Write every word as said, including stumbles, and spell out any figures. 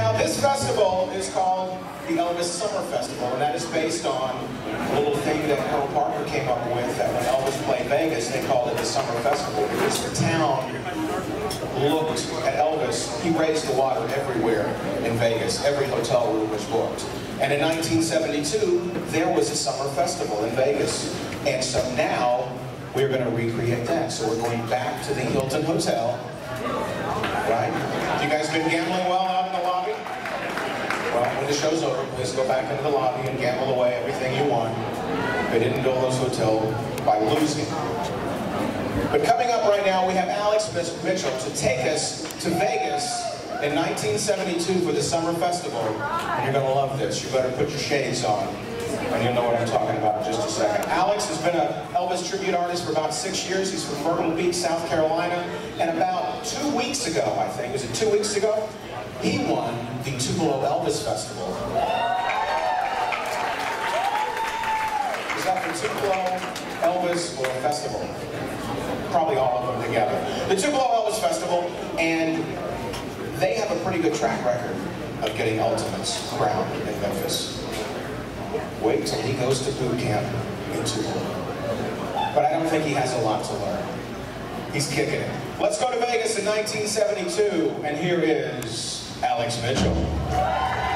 Now, this festival is called the Elvis Summer Festival, and that is based on a little thing that Earl Parker came up with, that when Elvis played Vegas, they called it the Summer Festival, because the town looked at Elvis. He raised the water everywhere in Vegas. Every hotel room was booked. And in nineteen seventy-two, there was a summer festival in Vegas. And so now, we're going to recreate that. So we're going back to the Hilton Hotel. Right? You guys been gambling well out in the lobby? Well, when the show's over, please go back into the lobby and gamble away everything you won. They didn't build those hotels by losing. But coming up right now, we have Alex Mitchell to take us to Vegas in nineteen seventy-two for the Summer Festival. And you're going to love this. You better put your shades on, and you'll know what I'm talking about in just a second. Alex has been an Elvis tribute artist for about six years. He's from Myrtle Beach, South Carolina. And about two weeks ago, I think, was it two weeks ago? He won the Tupelo Elvis Festival. Is that the Tupelo Elvis or a festival? Probably all of them together. The Tupelo Elvis Festival, and they have a pretty good track record of getting ultimates crowned in Memphis. Wait till he goes to boot camp in Tupelo. But I don't think he has a lot to learn. He's kicking it. Let's go to Vegas in nineteen seventy-two, and here is Alex Mitchell.